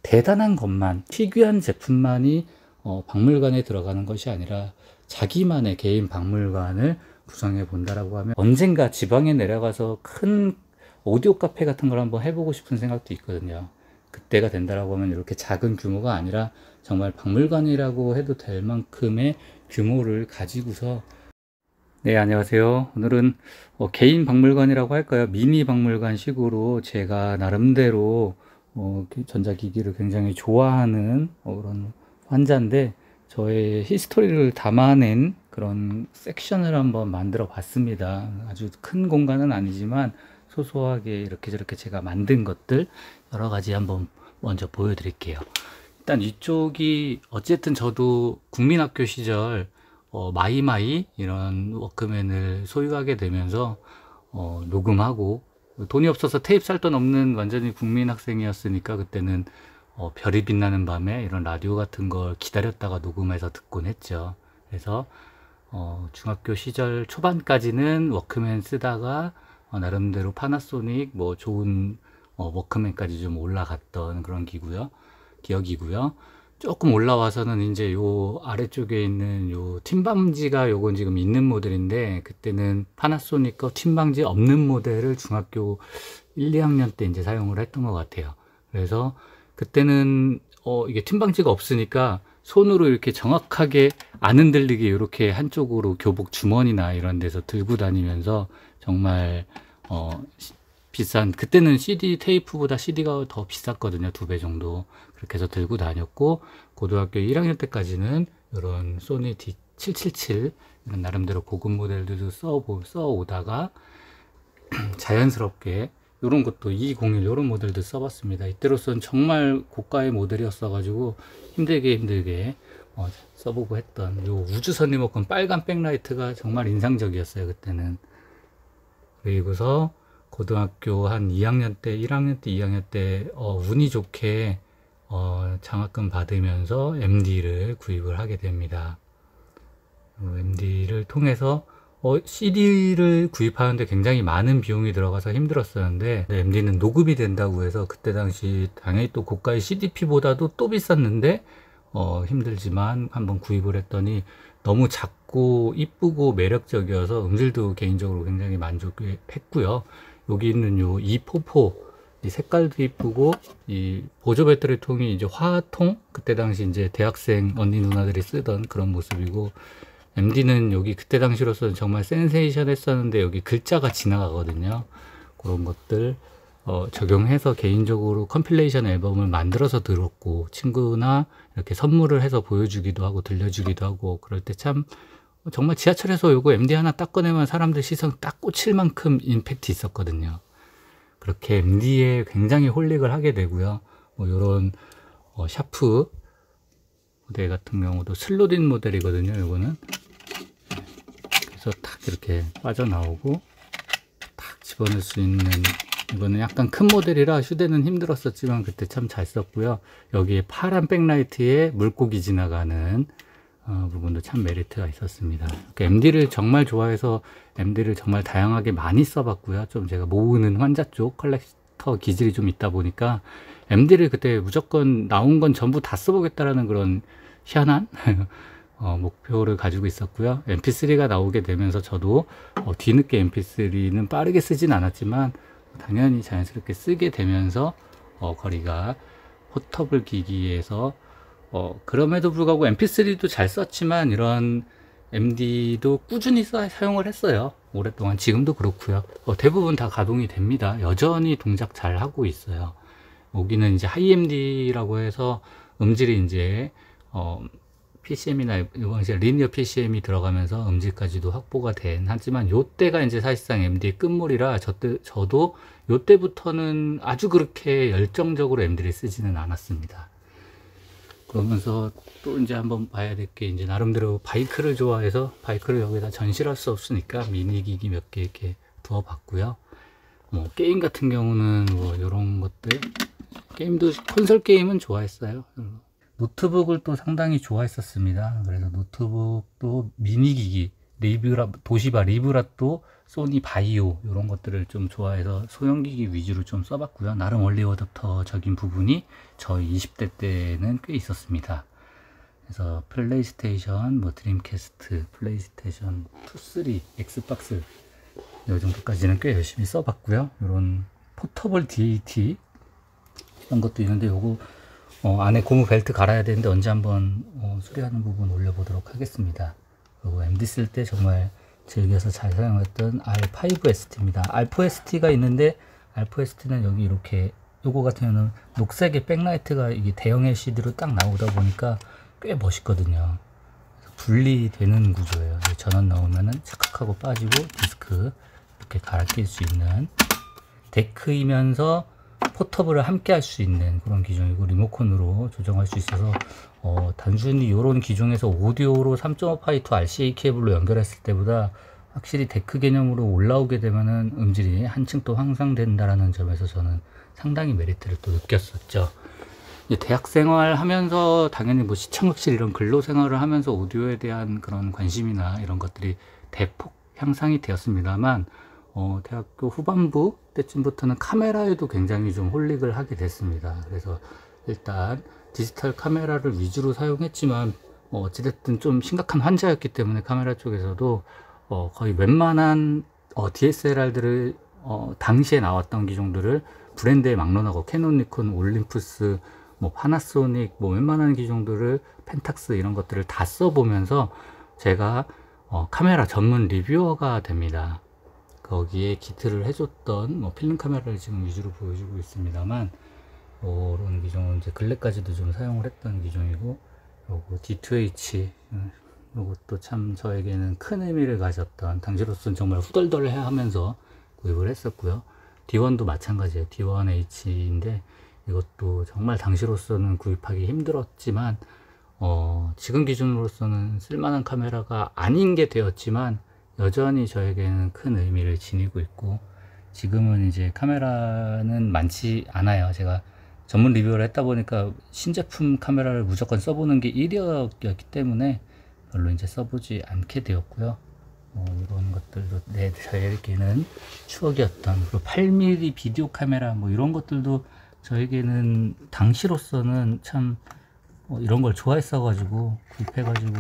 대단한 것만, 희귀한 제품만이 박물관에 들어가는 것이 아니라 자기만의 개인 박물관을 구성해 본다라고 하면 언젠가 지방에 내려가서 큰 오디오 카페 같은 걸 한번 해보고 싶은 생각도 있거든요. 그때가 된다라고 하면 이렇게 작은 규모가 아니라 정말 박물관이라고 해도 될 만큼의 규모를 가지고서. 네, 안녕하세요. 오늘은 개인 박물관이라고 할까요? 미니 박물관 식으로 제가 나름대로 전자기기를 굉장히 좋아하는 그런 환자인데, 저의 히스토리를 담아낸 그런 섹션을 한번 만들어 봤습니다. 아주 큰 공간은 아니지만 소소하게 이렇게 저렇게 제가 만든 것들 여러 가지 한번 먼저 보여드릴게요. 일단 이쪽이 어쨌든 저도 국민학교 시절 마이마이 이런 워크맨을 소유하게 되면서 녹음하고, 돈이 없어서 테이프 살 돈 없는 완전히 국민 학생이었으니까 그때는 별이 빛나는 밤에 이런 라디오 같은 걸 기다렸다가 녹음해서 듣곤 했죠. 그래서 중학교 시절 초반까지는 워크맨 쓰다가 나름대로 파나소닉 뭐 좋은 워크맨까지 좀 올라갔던 그런 기억이고요. 조금 올라와서는 이제 요 아래쪽에 있는 요 팀방지가 요건 지금 있는 모델인데, 그때는 파나소닉 거 팀방지 없는 모델을 중학교 1, 2학년 때 이제 사용을 했던 것 같아요. 그래서 그때는 이게 팀방지가 없으니까 손으로 이렇게 정확하게 안 흔들리게 이렇게 한쪽으로 교복 주머니나 이런 데서 들고 다니면서 정말 비싼, 그때는 CD 테이프보다 CD가 더 비쌌거든요. 2배 정도. 그렇게 해서 들고 다녔고, 고등학교 1학년 때까지는 이런 소니 D777 이런 나름대로 고급 모델들도 써오다가 자연스럽게 이런 것도 201 이런 모델도 써봤습니다. 이때로서는 정말 고가의 모델이었어가지고 힘들게 써보고 했던 요 우주선 리모컨 빨간 백라이트가 정말 인상적이었어요, 그때는. 그리고서 고등학교 한 2학년 때, 1학년 때, 2학년 때 운이 좋게 장학금 받으면서 MD를 구입을 하게 됩니다. MD를 통해서 CD를 구입하는데 굉장히 많은 비용이 들어가서 힘들었었는데, MD는 노급이 된다고 해서 그때 당시 당연히 또 고가의 CDP보다도 또 비쌌는데 힘들지만 한번 구입을 했더니 너무 작고 이쁘고 매력적이어서 음질도 개인적으로 굉장히 만족했고요. 여기 있는 요 E44, 이 색깔도 이쁘고, 이 보조 배터리 통이 이제 화통, 그때 당시 이제 대학생 언니 누나들이 쓰던 그런 모습이고, MD는 여기 그때 당시로서는 정말 센세이션 했었는데 여기 글자가 지나가거든요. 그런 것들 적용해서 개인적으로 컴필레이션 앨범을 만들어서 들었고, 친구나 이렇게 선물을 해서 보여주기도 하고 들려주기도 하고, 그럴 때 참 정말 지하철에서 요거 MD 하나 딱 꺼내면 사람들 시선 딱 꽂힐 만큼 임팩트 있었거든요. 그렇게 MD에 굉장히 홀릭을 하게 되고요. 뭐 요런 샤프 모델 같은 경우도 슬롯인 모델이거든요. 요거는 그래서 탁 이렇게 빠져나오고 탁 집어넣을 수 있는, 이거는 약간 큰 모델이라 휴대는 힘들었었지만 그때 참 잘 썼고요. 여기에 파란 백라이트에 물고기 지나가는 부분도 참 메리트가 있었습니다. MD를 정말 좋아해서 MD를 정말 다양하게 많이 써봤고요. 좀 제가 모으는 환자 쪽 컬렉터 기질이 좀 있다 보니까 MD를 그때 무조건 나온 건 전부 다 써보겠다라는 그런 희한한 목표를 가지고 있었고요. MP3가 나오게 되면서 저도 뒤늦게 MP3는 빠르게 쓰진 않았지만 당연히 자연스럽게 쓰게 되면서 거리가 포터블 기기에서 그럼에도 불구하고 MP3도 잘 썼지만 이런 MD도 꾸준히 사용을 했어요. 오랫동안. 지금도 그렇고요. 대부분 다 가동이 됩니다. 여전히 동작 잘 하고 있어요. 여기는 이제 하이MD라고 해서 음질이 이제 PCM이나 이번 이제 리니어 PCM이 들어가면서 음질까지도 확보가 된, 하지만 요때가 이제 사실상 MD의 끝물이라 저도 요때부터는 아주 그렇게 열정적으로 MD를 쓰지는 않았습니다. 그러면서 또 이제 한번 봐야 될 게, 이제 나름대로 바이크를 좋아해서 바이크를 여기다 전시할 수 없으니까 미니 기기 몇 개 이렇게 두어 봤고요. 뭐 게임 같은 경우는 뭐 이런 것들, 게임도 콘솔 게임은 좋아했어요. 노트북을 또 상당히 좋아했었습니다. 그래서 노트북도 미니 기기, 도시바 리브라또, 소니 바이오 이런 것들을 좀 좋아해서 소형기기 위주로 좀 써봤고요. 나름 얼리 어댑터적인 부분이 저희 20대 때는 꽤 있었습니다. 그래서 플레이스테이션, 뭐 드림캐스트, 플레이스테이션 2, 3, 엑스박스 이 정도까지는 꽤 열심히 써봤고요. 이런 포터블 DAT 이런 것도 있는데 요거 안에 고무 벨트 갈아야 되는데 언제 한번 수리하는 부분 올려보도록 하겠습니다. 그리고 MD 쓸 때 정말 즐겨서 잘 사용했던 R5ST입니다. R4ST가 있는데 R4ST는 여기 이렇게 요거 같은 경우는 녹색의 백라이트가 이게 대형 LCD로 딱 나오다 보니까 꽤 멋있거든요. 분리되는 구조예요. 전원 넣으면은 착각하고 빠지고 디스크 이렇게 갈아 낄 수 있는 데크이면서 포터블을 함께 할 수 있는 그런 기종이고 리모컨으로 조정할 수 있어서 단순히 이런 기종에서 오디오로 3.5파이 to RCA 케이블로 연결했을 때보다 확실히 데크 개념으로 올라오게 되면은 음질이 한층 또 향상된다라는 점에서 저는 상당히 메리트를 또 느꼈었죠. 대학 생활 하면서 당연히 뭐 시청각실 이런 근로 생활을 하면서 오디오에 대한 그런 관심이나 이런 것들이 대폭 향상이 되었습니다만 대학교 후반부 때쯤부터는 카메라에도 굉장히 좀 홀릭을 하게 됐습니다. 그래서 일단 디지털 카메라를 위주로 사용했지만 어찌됐든 좀 심각한 환자였기 때문에 카메라 쪽에서도 거의 웬만한 DSLR들을 당시에 나왔던 기종들을 브랜드에 막론하고 캐논, 니콘, 올림푸스, 뭐 파나소닉, 뭐 웬만한 기종들을 펜탁스 이런 것들을 다 써보면서 제가 카메라 전문 리뷰어가 됩니다. 거기에 기트를 해줬던 뭐 필름 카메라를 지금 위주로 보여주고 있습니다만 이런 기종은 이제 근래까지도 좀 사용을 했던 기종이고 요거 D2H 이것도 참 저에게는 큰 의미를 가졌던 당시로서는 정말 후덜덜해 하면서 구입을 했었고요. D1도 마찬가지예요. D1H인데 이것도 정말 당시로서는 구입하기 힘들었지만 지금 기준으로서는 쓸만한 카메라가 아닌 게 되었지만 여전히 저에게는 큰 의미를 지니고 있고 지금은 이제 카메라는 많지 않아요. 제가 전문 리뷰를 했다 보니까 신제품 카메라를 무조건 써보는 게 일이었기 때문에 별로 이제 써보지 않게 되었고요. 이런 것들도 저에게는 추억이었던 그리고 8mm 비디오 카메라 뭐 이런 것들도 저에게는 당시로서는 참 이런 걸 좋아했어 가지고 구입해 가지고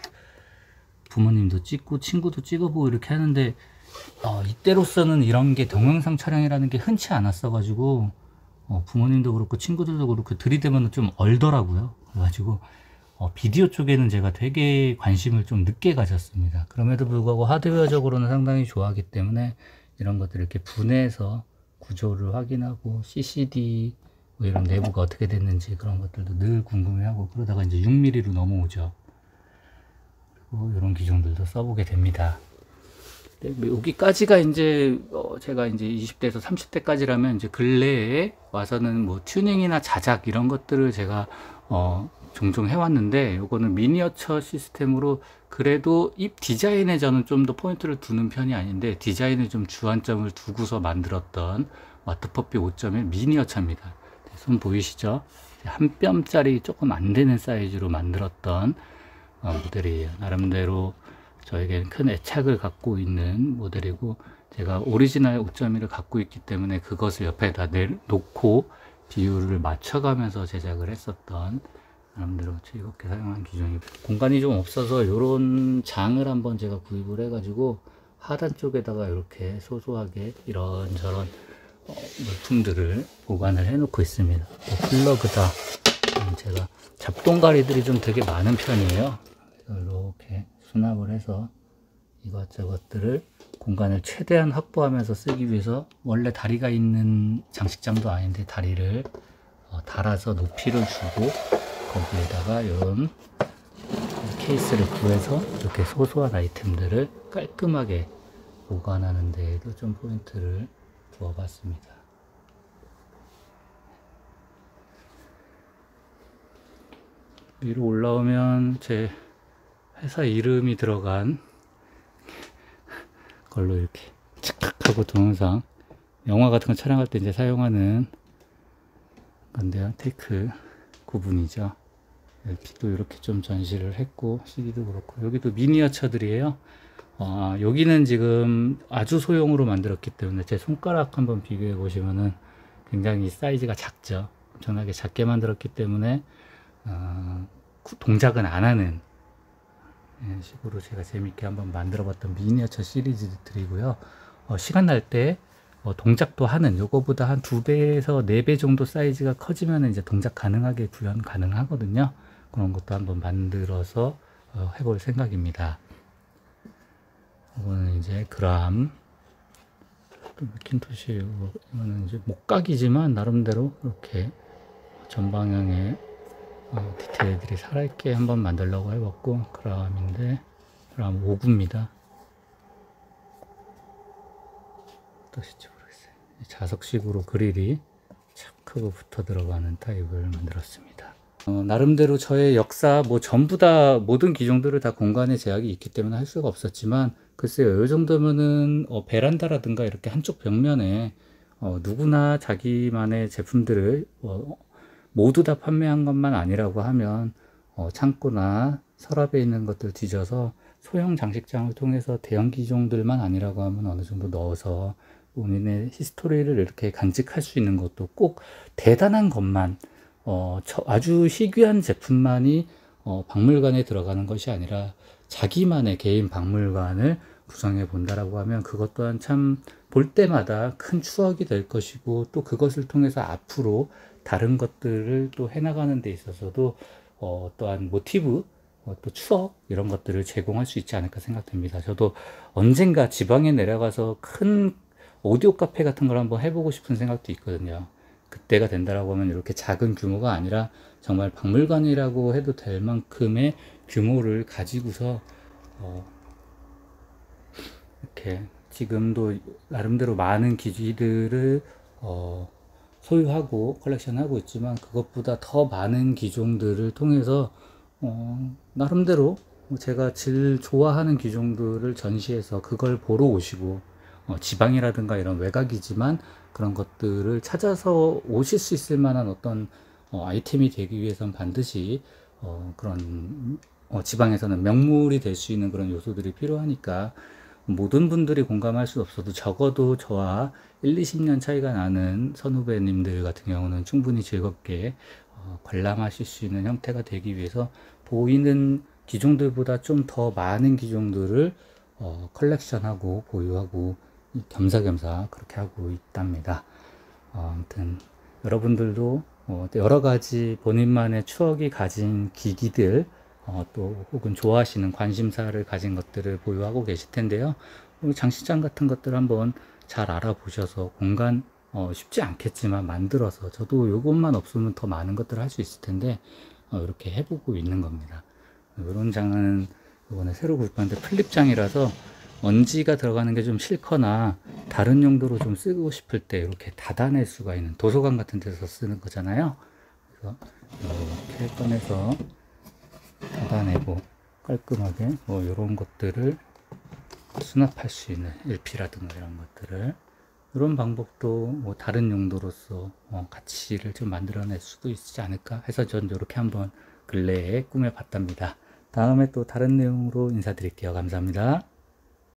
부모님도 찍고 친구도 찍어보고 이렇게 하는데 이때로서는 이런 게 동영상 촬영이라는 게 흔치 않았어 가지고 부모님도 그렇고 친구들도 그렇고 들이대면 좀 얼더라고요. 그래가지고 비디오 쪽에는 제가 되게 관심을 좀 늦게 가졌습니다. 그럼에도 불구하고 하드웨어적으로는 상당히 좋아하기 때문에 이런 것들을 이렇게 분해해서 구조를 확인하고 CCD 뭐 이런 내부가 어떻게 됐는지 그런 것들도 늘 궁금해하고 그러다가 이제 6mm로 넘어오죠. 그리고 이런 기종들도 써보게 됩니다. 여기까지가 이제 제가 이제 20대에서 30대까지라면 이제 근래에 와서는 뭐 튜닝이나 자작 이런 것들을 제가 종종 해왔는데 요거는 미니어처 시스템으로 그래도 입 디자인에 저는 좀 더 포인트를 두는 편이 아닌데 디자인에 좀 주안점을 두고서 만들었던 와트퍼피 5.1 미니어처입니다. 손 보이시죠? 한 뼘짜리 조금 안 되는 사이즈로 만들었던 모델이에요. 나름대로 저에게는 큰 애착을 갖고 있는 모델이고 제가 오리지널 5.1을 갖고 있기 때문에 그것을 옆에다 놓고 비율을 맞춰가면서 제작을 했었던 나름대로 즐겁게 사용한 기종이고 공간이 좀 없어서 이런 장을 한번 제가 구입을 해가지고 하단 쪽에다가 이렇게 소소하게 이런저런 물품들을 보관을 해 놓고 있습니다. 플러그다. 제가 잡동가리들이 좀 되게 많은 편이에요. 이렇게 수납을 해서 이것저것들을 공간을 최대한 확보하면서 쓰기 위해서 원래 다리가 있는 장식장도 아닌데 다리를 달아서 높이를 주고 거기에다가 이런 케이스를 구해서 이렇게 소소한 아이템들을 깔끔하게 보관하는 데에도 좀 포인트를 두어 봤습니다. 위로 올라오면 제 회사 이름이 들어간 걸로 이렇게 착각하고 동영상 영화 같은 거 촬영할 때 이제 사용하는 건데요. 테이크 구분이죠. LP도 이렇게 좀 전시를 했고 CD도 그렇고 여기도 미니어처들이에요. 여기는 지금 아주 소형으로 만들었기 때문에 제 손가락 한번 비교해 보시면은 굉장히 사이즈가 작죠. 엄청나게 작게 만들었기 때문에 동작은 안 하는 식으로 제가 재밌게 한번 만들어 봤던 미니어처 시리즈들이고요. 시간 날 때 동작도 하는, 요거보다 한 2배에서 4배 정도 사이즈가 커지면 이제 동작 가능하게 구현 가능하거든요. 그런 것도 한번 만들어서 해볼 생각입니다. 이거는 이제 그람, 또 맥킨토시, 이거는 이제 목각이지만 나름대로 이렇게 전방향에 디테일들이 살아있게 한번 만들려고 해봤고, 그람인데 그람 5구입니다. 어떠실지 모르겠어요. 자석식으로 그릴이 착 크고 붙어 들어가는 타입을 만들었습니다. 나름대로 저의 역사, 뭐 전부 다 모든 기종들을 다 공간의 제약이 있기 때문에 할 수가 없었지만, 글쎄요, 이 정도면은 베란다라든가 이렇게 한쪽 벽면에 누구나 자기만의 제품들을 모두 다 판매한 것만 아니라고 하면 창고나 서랍에 있는 것들 뒤져서 소형 장식장을 통해서 대형 기종들만 아니라고 하면 어느 정도 넣어서 본인의 히스토리를 이렇게 간직할 수 있는 것도, 꼭 대단한 것만 아주 희귀한 제품만이 박물관에 들어가는 것이 아니라 자기만의 개인 박물관을 구성해 본다라고 하면 그것 또한 참 볼 때마다 큰 추억이 될 것이고, 또 그것을 통해서 앞으로 다른 것들을 또 해나가는 데 있어서도 또한 모티브, 또 추억, 이런 것들을 제공할 수 있지 않을까 생각됩니다. 저도 언젠가 지방에 내려가서 큰 오디오 카페 같은 걸 한번 해보고 싶은 생각도 있거든요. 그때가 된다라고 하면 이렇게 작은 규모가 아니라 정말 박물관이라고 해도 될 만큼의 규모를 가지고서 이렇게 지금도 나름대로 많은 기기들을 소유하고 컬렉션하고 있지만, 그것보다 더 많은 기종들을 통해서 나름대로 제가 제일 좋아하는 기종들을 전시해서 그걸 보러 오시고, 지방이라든가 이런 외곽이지만 그런 것들을 찾아서 오실 수 있을 만한 어떤 아이템이 되기 위해선 반드시 그런 지방에서는 명물이 될 수 있는 그런 요소들이 필요하니까, 모든 분들이 공감할 수 없어도 적어도 저와 1, 20년 차이가 나는 선후배님들 같은 경우는 충분히 즐겁게 관람하실 수 있는 형태가 되기 위해서 보이는 기종들보다 좀 더 많은 기종들을 컬렉션하고 보유하고 겸사겸사 그렇게 하고 있답니다. 아무튼 여러분들도 여러 가지 본인만의 추억이 가진 기기들, 또 혹은 좋아하시는 관심사를 가진 것들을 보유하고 계실 텐데요. 장식장 같은 것들 한번 잘 알아보셔서 공간 쉽지 않겠지만 만들어서, 저도 이것만 없으면 더 많은 것들을 할 수 있을 텐데 이렇게 해보고 있는 겁니다. 이런 장은 이번에 새로 구입하는데 플립장이라서 먼지가 들어가는 게 좀 싫거나 다른 용도로 좀 쓰고 싶을 때 이렇게 닫아낼 수가 있는, 도서관 같은 데서 쓰는 거잖아요. 그래서 이렇게 꺼내서 닫아내고 깔끔하게 이런 것들을 수납할 수 있는, LP라든가 이런 것들을, 이런 방법도 다른 용도로서 가치를 좀 만들어낼 수도 있지 않을까 해서 전 이렇게 한번 근래에 꾸며봤답니다. 다음에 또 다른 내용으로 인사드릴게요. 감사합니다.